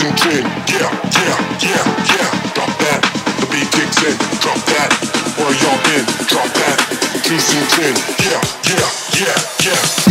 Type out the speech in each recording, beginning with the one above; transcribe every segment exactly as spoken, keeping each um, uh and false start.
juicing gin, yeah, yeah, yeah, yeah. Drop that, the beat kicks in. Drop that, where y'all been? Drop that, juicing gin, yeah, yeah, yeah, yeah.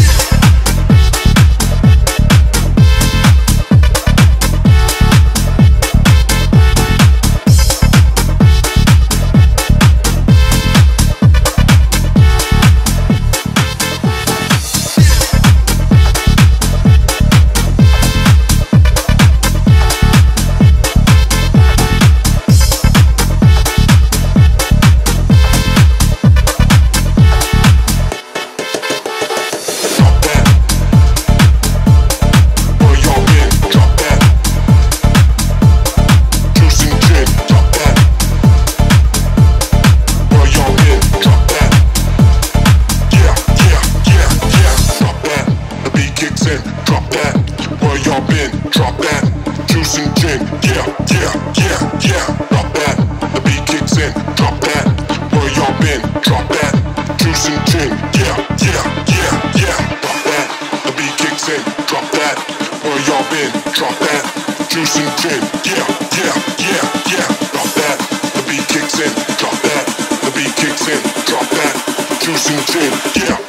Drop that, where y'all been? Drop that, juicing gin, yeah, yeah, yeah, yeah. Drop that, the beat kicks in. Drop that, where y'all been? Drop that, juicing gin, yeah, yeah, yeah, yeah. Drop that, the beat kicks in. Drop that, where y'all been? Drop that, juicing gin, yeah, yeah, yeah, yeah. Drop that, the beat kicks in. Drop that, the beat kicks in. Drop that, juicing gin, yeah.